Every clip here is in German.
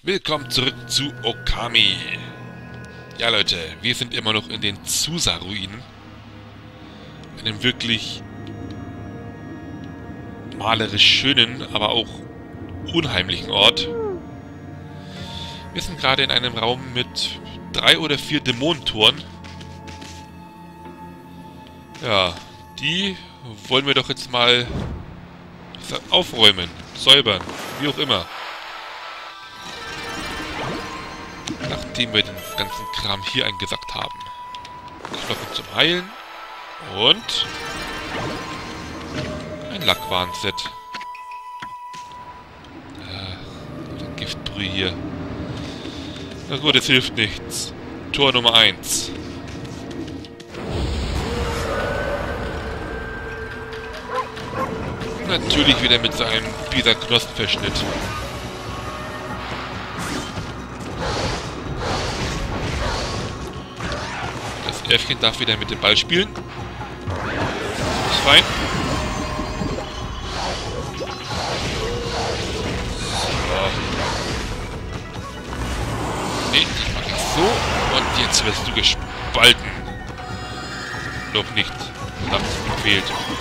Willkommen zurück zu Okami. Ja Leute, wir sind immer noch in den Susa-Ruinen. Einem wirklich malerisch schönen, aber auch unheimlichen Ort. Wir sind gerade in einem Raum mit 3 oder 4 Dämonentoren. Ja, die wollen wir doch jetzt mal aufräumen, säubern, wie auch immer. Nachdem wir den ganzen Kram hier eingesackt haben. Knochen zum Heilen. Und ein Lackwarnset. Giftbrühe hier. Na gut, es hilft nichts. Tor Nummer 1. Natürlich wieder mit seinem Bisa Knospenverschnitt. Das Äffchen darf wieder mit dem Ball spielen. Ist fein. So. Nee, das mache ich so. Und jetzt wirst du gespalten. Noch nicht. Verdammt, gefehlt.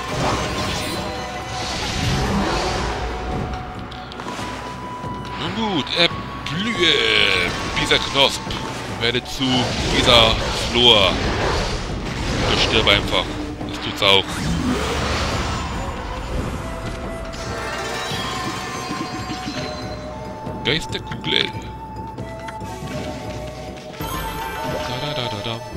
Nun gut, erblühe, Bisa Knosp. Werde zu Bisa Flor. Oder stirb einfach. Das tut's auch. Geisterkugel. Da.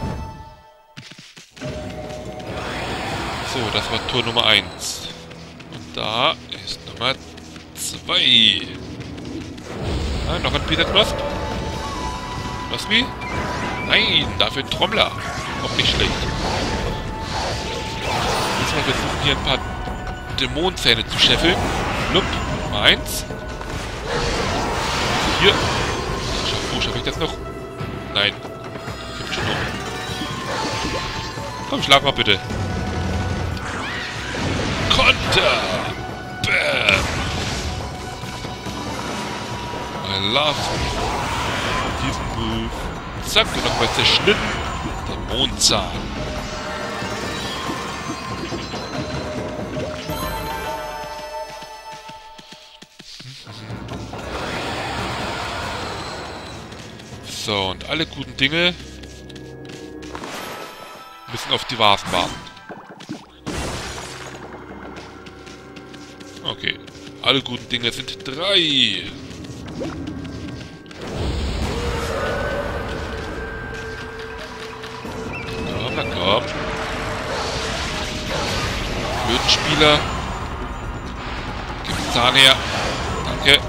So, das war Tor Nummer 1. Und da ist Nummer 2. Ah, noch ein Bisa Knosp. Knospi? Nein, dafür ein Trommler. Auch nicht schlecht. Jetzt mal versuchen, hier ein paar Dämonenzähne zu scheffeln. Lupp, Nummer 1. Hier. Oh, schaffe ich das noch? Nein. Kommt schon noch. Komm, schlag mal bitte. Konter! Bam! I love diesen Move. Zack, und nochmal zerschnitten. Dämonenzahn. So, und alle guten Dinge müssen auf die Vasen warten. Okay, alle guten Dinge sind 3. Komm, na komm. Flötenspieler. Gib den Zahn her. Danke.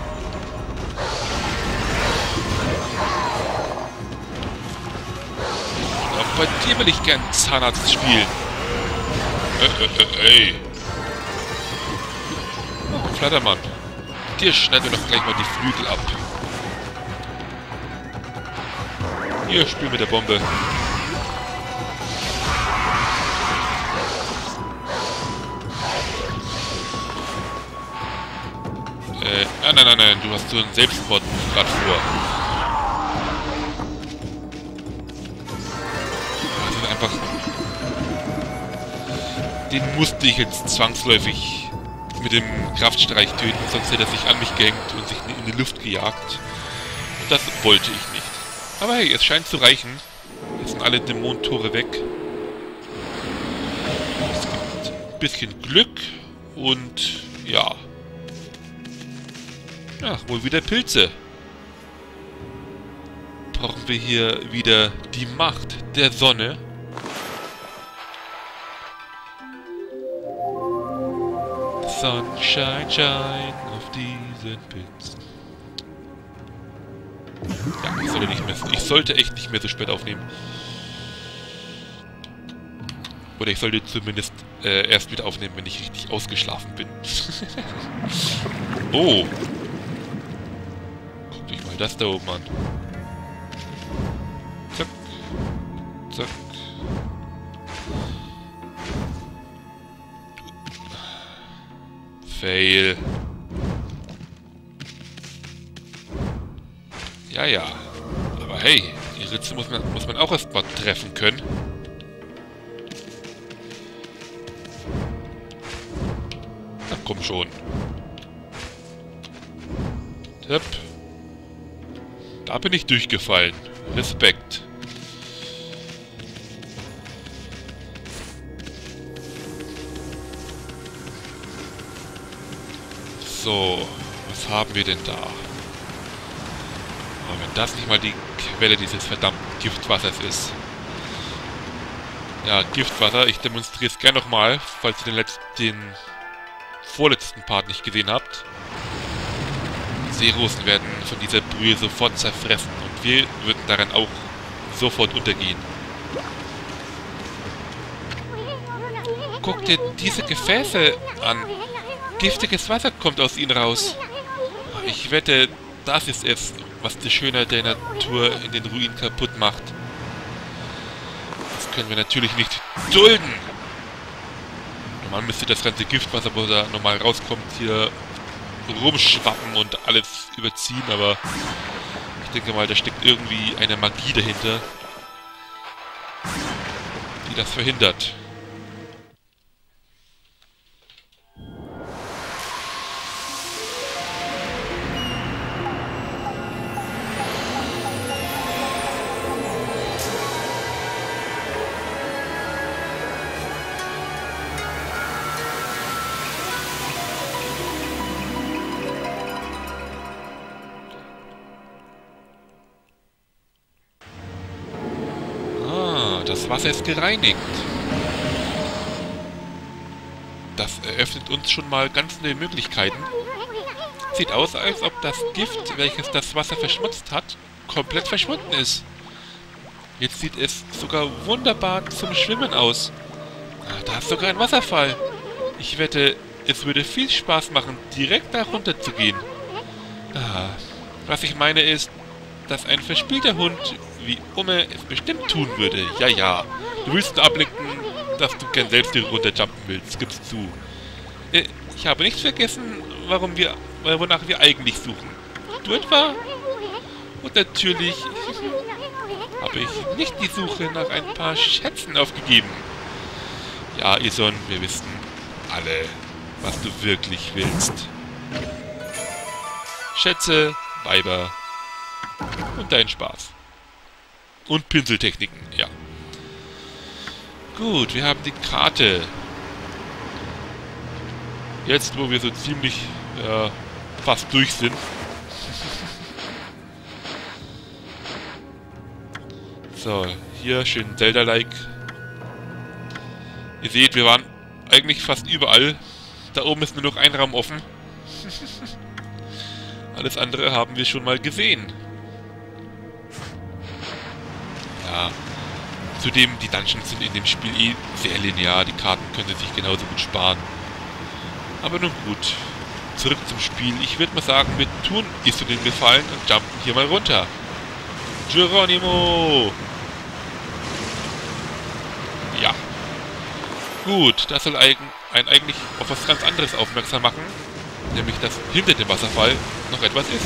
Bei dir will ich gern Zahnarzt spielen. Ey. Oh, Flattermann. Dir schneiden wir doch gleich mal die Flügel ab. Hier, spiel mit der Bombe. Nein, du hast so einen Selbstmord gerade vor. Einfach, den musste ich jetzt zwangsläufig mit dem Kraftstreich töten, sonst hätte er sich an mich gehängt und sich in die Luft gejagt. Und das wollte ich nicht. Aber hey, es scheint zu reichen. Jetzt sind alle Dämonentore weg. Es gibt ein bisschen Glück und ja. Ja, wohl wieder Pilze. Brauchen wir hier wieder die Macht der Sonne. Sunshine, shine auf diesen Pilzen. Ja, ich sollte echt nicht mehr so spät aufnehmen. Oder ich sollte zumindest erst wieder aufnehmen, wenn ich richtig ausgeschlafen bin. Oh! Guckt euch mal das da oben an. Zack. Zack. Fail. Ja, ja. Aber hey, die Ritze muss man auch erst mal treffen können. Na komm schon. Tipp. Da bin ich durchgefallen. Respekt. So, was haben wir denn da? Aber wenn das nicht mal die Quelle dieses verdammten Giftwassers ist. Ja, Giftwasser, ich demonstriere es gerne nochmal, falls ihr den vorletzten Part nicht gesehen habt. Seerosen werden von dieser Brühe sofort zerfressen und wir würden daran auch sofort untergehen. Guck dir diese Gefäße an. Giftiges Wasser kommt aus ihnen raus. Ich wette, das ist es, was die Schönheit der Natur in den Ruinen kaputt macht. Das können wir natürlich nicht dulden. Normal müsste das ganze Giftwasser, wo da normal rauskommt, hier rumschwappen und alles überziehen, aber ich denke mal, da steckt irgendwie eine Magie dahinter, die das verhindert. Das Wasser ist gereinigt. Das eröffnet uns schon mal ganz neue Möglichkeiten. Sieht aus, als ob das Gift, welches das Wasser verschmutzt hat, komplett verschwunden ist. Jetzt sieht es sogar wunderbar zum Schwimmen aus. Da ist sogar ein Wasserfall. Ich wette, es würde viel Spaß machen, direkt da runter zu gehen. Was ich meine ist, dass ein verspielter Hund wie Umme es bestimmt tun würde. Ja, ja. Du willst nur ablenken, dass du gern selbst hier runterjumpen willst. Gib's zu. Ich habe nicht vergessen, wonach wir eigentlich suchen. Du etwa? Und natürlich habe ich nicht die Suche nach ein paar Schätzen aufgegeben. Ja, Ison, wir wissen alle, was du wirklich willst. Schätze, Weiber und dein Spaß. Und Pinseltechniken, ja. Gut, wir haben die Karte. Jetzt, wo wir so ziemlich fast durch sind. So, hier schön Zelda-like. Ihr seht, wir waren eigentlich fast überall. Da oben ist nur noch ein Raum offen. Alles andere haben wir schon mal gesehen. Ja. Zudem, die Dungeons sind in dem Spiel eh sehr linear. Die Karten können sich genauso gut sparen. Aber nun gut. Zurück zum Spiel. Ich würde mal sagen, wir tun Isso den Gefallen und jumpen hier mal runter. Geronimo! Ja. Gut, das soll eigentlich auf was ganz anderes aufmerksam machen. Nämlich, dass hinter dem Wasserfall noch etwas ist.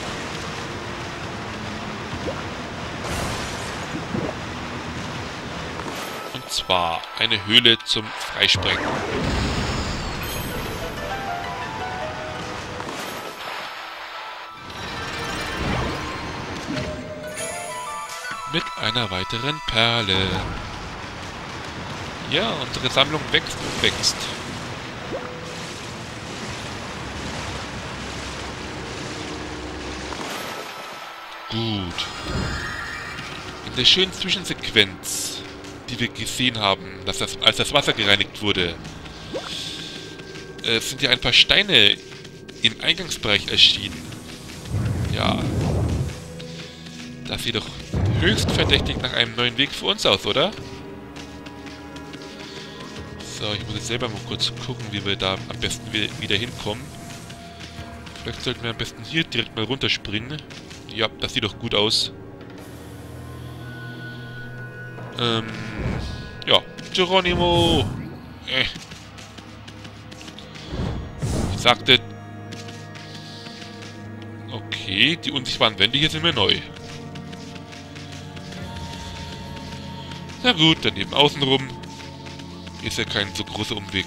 Und zwar eine Höhle zum Freisprengen. Mit einer weiteren Perle. Ja, unsere Sammlung wächst und wächst. Gut. In der schönen Zwischensequenz, die wir gesehen haben, als das Wasser gereinigt wurde, sind ja ein paar Steine im Eingangsbereich erschienen. Ja. Das sieht doch höchst verdächtig nach einem neuen Weg für uns aus, oder? So, ich muss jetzt selber mal kurz gucken, wie wir da am besten wieder hinkommen. Vielleicht sollten wir am besten hier direkt mal runterspringen. Ja, das sieht doch gut aus. Ja, Geronimo! Ich sagte... Okay. Okay, die unsichtbaren Wände hier sind mir neu. Na gut, dann eben außenrum. Ist ja kein so großer Umweg.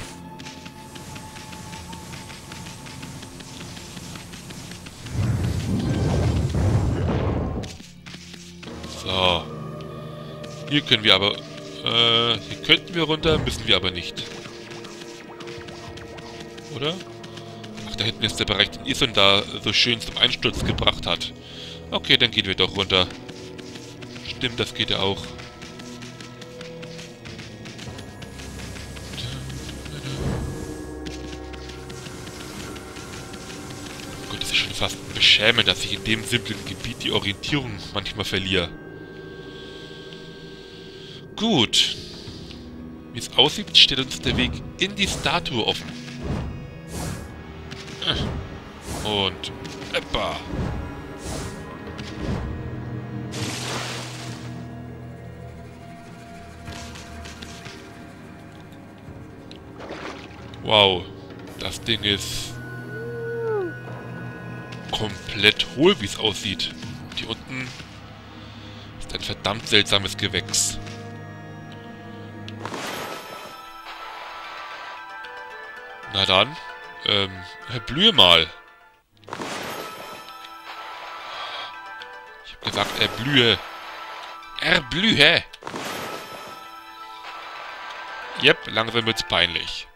So. Hier können wir aber... hier könnten wir runter, müssen wir aber nicht. Oder? Ach, da hinten ist der Bereich, den Ison da so schön zum Einsturz gebracht hat. Okay, dann gehen wir doch runter. Stimmt, das geht ja auch. Gut, das ist schon fast beschämend, dass ich in dem simplen Gebiet die Orientierung manchmal verliere. Gut. Wie es aussieht, steht uns der Weg in die Statue offen. Und... Eppa. Wow. Das Ding ist... komplett hohl, wie es aussieht. Hier unten ist ein verdammt seltsames Gewächs. Na dann, erblühe mal. Ich hab gesagt, erblühe. Erblühe! Jep, langsam wird's peinlich.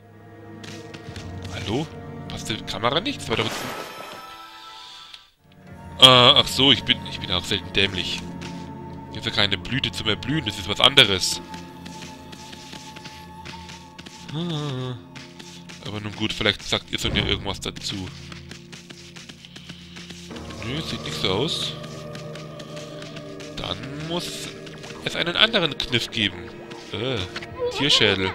Hallo? Passt die Kamera nicht? Das war doch jetzt... ach so, ich bin auch selten dämlich. Hier ist ja keine Blüte zum Erblühen, das ist was anderes. Aber nun gut, vielleicht sagt ihr so mir irgendwas dazu. Nö, sieht nicht so aus. Dann muss es einen anderen Kniff geben. Tierschädel.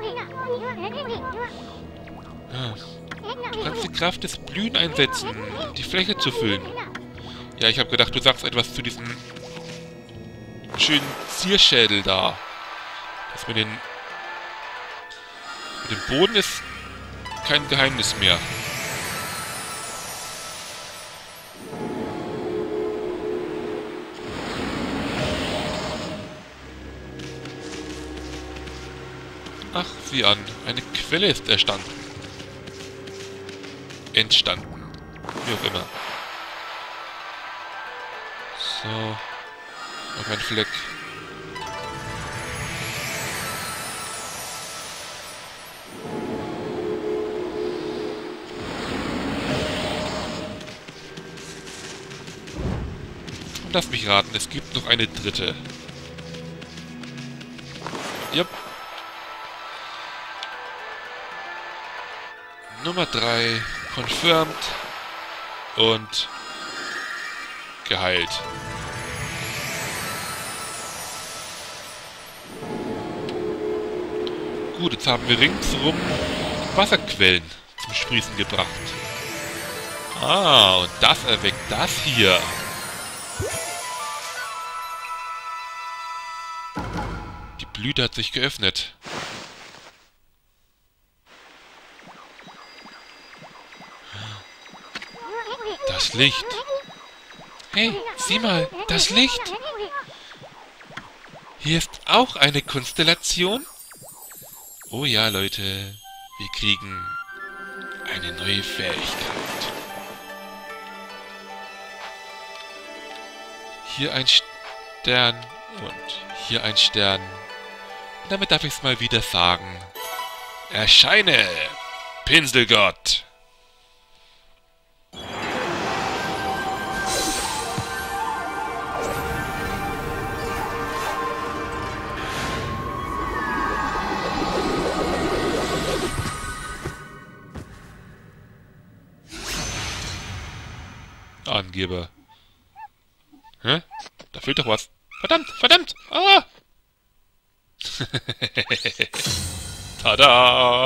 Du kannst die Kraft des Blühen einsetzen, um die Fläche zu füllen. Ja, ich habe gedacht, du sagst etwas zu diesem schönen Zierschädel da. Das mit dem Boden ist kein Geheimnis mehr. Ach, sieh an, eine Quelle ist entstanden. Wie auch immer. So. Noch ein Fleck. Und lass mich raten, es gibt noch eine dritte. Jupp. Nummer 3. Confirmed. Und geheilt. Gut, jetzt haben wir ringsherum Wasserquellen zum Sprießen gebracht. Ah, und das erweckt das hier. Die Blüte hat sich geöffnet. Das Licht. Hey, sieh mal, das Licht. Hier ist auch eine Konstellation. Oh ja, Leute, wir kriegen eine neue Fähigkeit. Hier ein Stern und hier ein Stern. Und damit darf ich es mal wieder sagen. Erscheine, Pinselgott! Angeber. Hä? Da fehlt doch was. Verdammt, verdammt! Ah! Tada!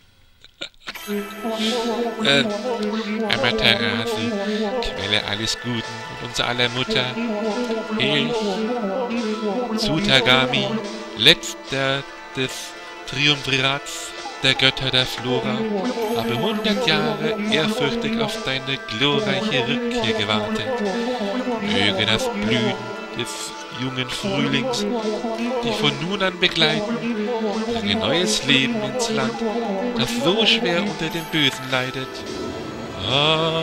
Amaterasu, Quelle alles Guten und unser aller Mutter. Hilf! Tsutagami, letzter des Triumvirats. der Götter der Flora habe 100 Jahre ehrfürchtig auf deine glorreiche Rückkehr gewartet. Möge das Blühen des jungen Frühlings dich von nun an begleiten, bringe neues Leben ins Land, das so schwer unter dem Bösen leidet. Ah.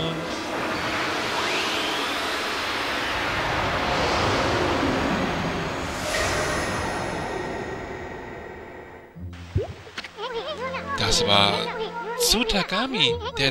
Das war Tsutagami, der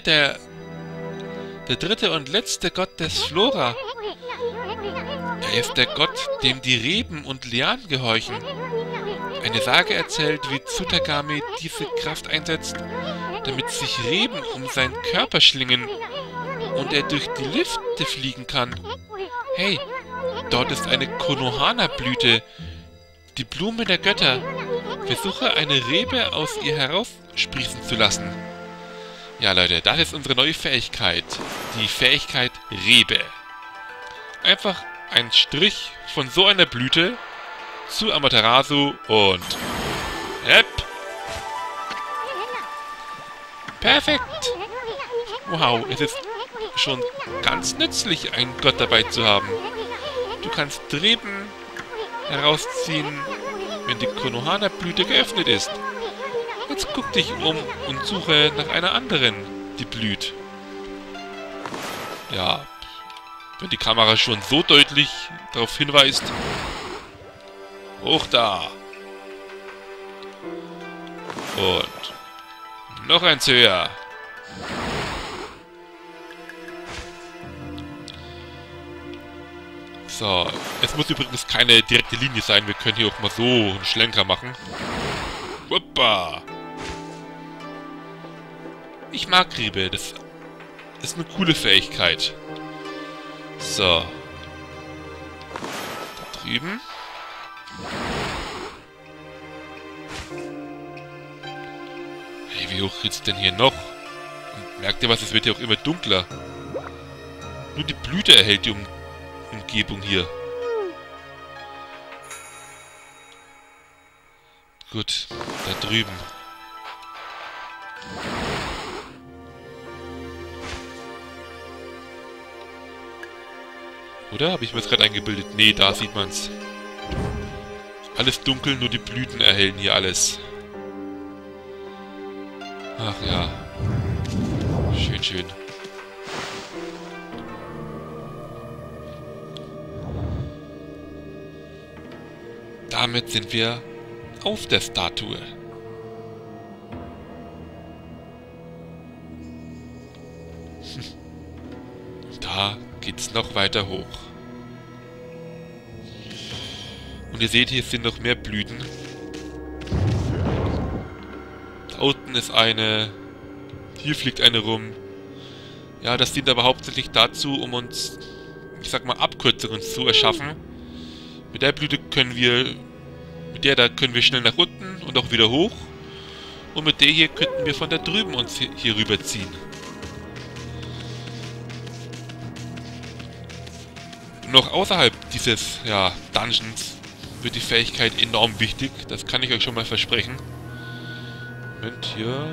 dritte und letzte Gott des Flora. Er ist der Gott, dem die Reben und Lianen gehorchen. Eine Sage erzählt, wie Tsutagami diese Kraft einsetzt, damit sich Reben um seinen Körper schlingen und er durch die Lüfte fliegen kann. Hey, dort ist eine Konohana-Blüte, die Blume der Götter. Versuche eine Rebe aus ihr heraussprießen zu lassen. Ja Leute, das ist unsere neue Fähigkeit. Die Fähigkeit Rebe. Einfach ein Strich von so einer Blüte zu Amaterasu und... Yep. Perfekt. Wow, es ist schon ganz nützlich, einen Gott dabei zu haben. Du kannst Reben herausziehen, wenn die Konohana-Blüte geöffnet ist. Jetzt guck dich um und suche nach einer anderen, die blüht. Ja, wenn die Kamera schon so deutlich darauf hinweist. Hoch da! Und noch eins höher. So, es muss übrigens keine direkte Linie sein. Wir können hier auch mal so einen Schlenker machen. Hoppa! Ich mag Rebe. Das ist eine coole Fähigkeit. So. Da drüben. Hey, wie hoch geht's denn hier noch? Und merkt ihr was? Es wird ja auch immer dunkler. Nur die Blüte erhält die Umgebung hier. Gut, da drüben. Oder? Habe ich mir das gerade eingebildet? Nee, da sieht man's. Alles dunkel, nur die Blüten erhellen hier alles. Ach ja. Schön, schön. Damit sind wir auf der Statue. Da geht's noch weiter hoch. Und ihr seht, hier sind noch mehr Blüten. Da unten ist eine. Hier fliegt eine rum. Ja, das dient aber hauptsächlich dazu, um uns, ich sag mal, Abkürzungen zu erschaffen. Mit der Blüte können wir... Mit der da können wir schnell nach unten und auch wieder hoch. Und mit der hier könnten wir von da drüben uns hier rüberziehen. Noch außerhalb dieses, ja, Dungeons wird die Fähigkeit enorm wichtig. Das kann ich euch schon mal versprechen. Moment, hier.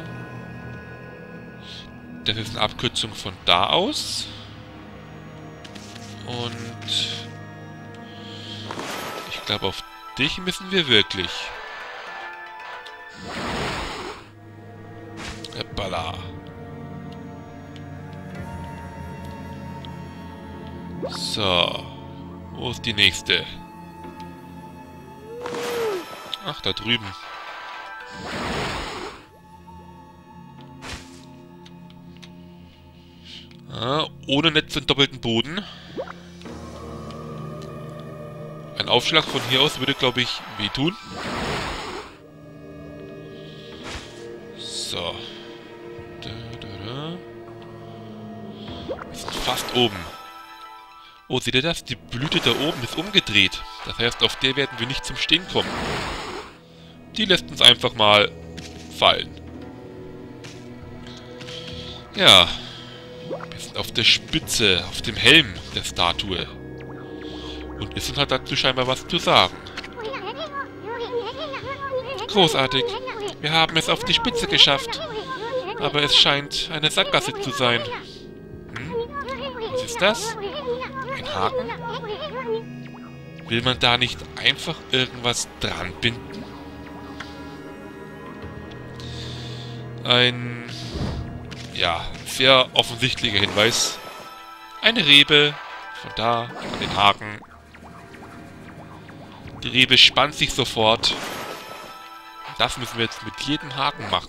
Das ist eine Abkürzung von da aus. Und ich glaube, auf dich müssen wir wirklich. Hoppala. So. Wo ist die nächste? Ach, da drüben. Ah, ohne Netz und doppelten Boden. Ein Aufschlag von hier aus würde, glaube ich, wehtun. So. Wir sind fast oben. Oh, seht ihr das? Die Blüte da oben ist umgedreht. Das heißt, auf der werden wir nicht zum Stehen kommen. Die lässt uns einfach mal fallen. Ja. Wir sind auf der Spitze, auf dem Helm der Statue. Und Issun hat dazu scheinbar was zu sagen. Großartig. Wir haben es auf die Spitze geschafft. Aber es scheint eine Sackgasse zu sein. Was ist das? Ein Haken? Will man da nicht einfach irgendwas dran binden? Ein... ja, sehr offensichtlicher Hinweis. Eine Rebe. Von da an den Haken. Die Rebe spannt sich sofort. Das müssen wir jetzt mit jedem Haken machen.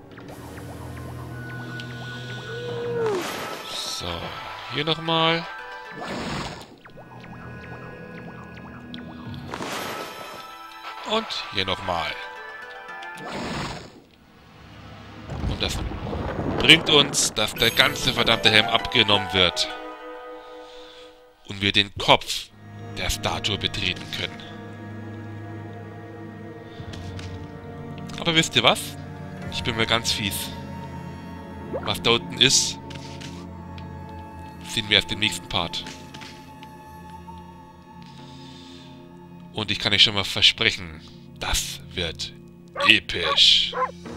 So, hier nochmal. Und hier nochmal. Und das bringt uns, dass der ganze verdammte Helm abgenommen wird. Und wir den Kopf der Statue betreten können. Aber wisst ihr was? Ich bin mir ganz fies. Was da unten ist, sehen wir erst im nächsten Part. Und ich kann euch schon mal versprechen, das wird episch.